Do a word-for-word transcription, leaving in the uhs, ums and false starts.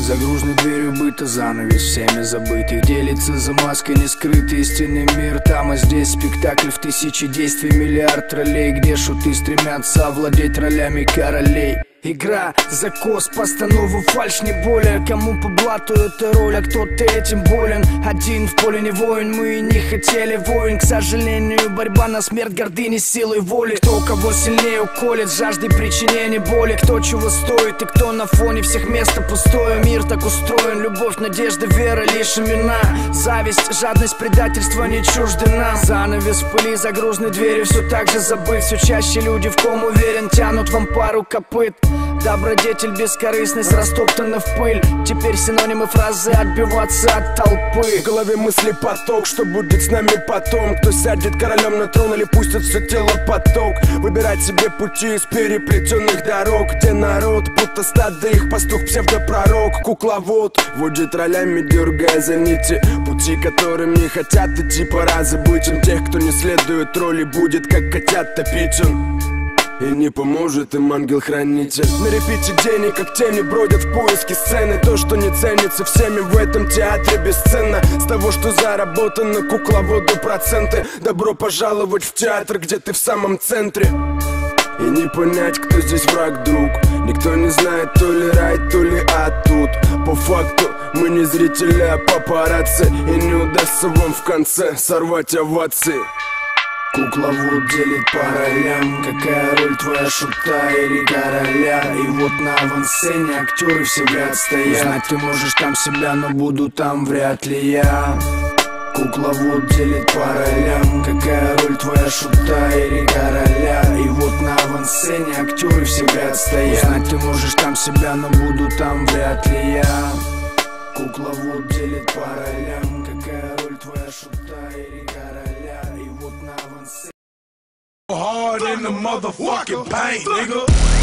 За грузной дверью быта занавес всеми забытых делится за маской не скрытый истинный мир. Там и здесь спектакль в тысячи действий, миллиард ролей, где шуты стремятся овладеть ролями королей. Игра, закос, постанову, фальшь не более. Кому по блату эта роль, а кто-то этим болен. Один в поле не воин, мы и не хотели войн. К сожалению, борьба на смерть гордыни силой воли. Кто кого сильнее уколет, жаждой причинения боли. Кто чего стоит и кто на фоне всех место пустое. Мир так устроен, любовь, надежда, вера лишь имена. Зависть, жадность, предательство не чужды нам. Занавес в пыли за грузной дверью все так же забыт. Все чаще люди, в ком уверен, тянут вам пару копыт. Добродетель, бескорыстность растоптана в пыль. Теперь синонимы фразы отбиваться от толпы. В голове мысли поток, что будет с нами потом. Кто сядет королем на трон или пустит все тело поток. Выбирать себе пути из переплетенных дорог, где народ, будто стадо их пастух, псевдопророк. Кукловод водит ролями, дергая за нити, пути которым не хотят идти. Пора забыть им тех, кто не следует роли, будет как котят топить он. И не поможет им ангел-хранитель. На репите денег, как тени, бродят в поиске сцены. То, что не ценится всеми в этом театре, бесценно. С того, что заработано, кукловоду проценты. Добро пожаловать в театр, где ты в самом центре. И не понять, кто здесь враг, друг. Никто не знает, то ли рай, то ли ад тут. По факту мы не зрители, а папарацци. И не удастся вам в конце сорвать овации. Кукловод делит по ролям. Какая роль твоя, шута или короля? И вот на авансцене актеры все в ряд стоят. Знать ты можешь там себя, но буду там вряд ли я. Кукловод делит по ролям. Какая роль твоя, шута или короля? И вот на авансцене актеры все в ряд стоят. Знать ты можешь там себя, но буду там вряд ли я. Кукловод делит по ролям. Какая роль твоя, шута или короля? И вот на авансцене. Hard in the motherfucking paint, nigga.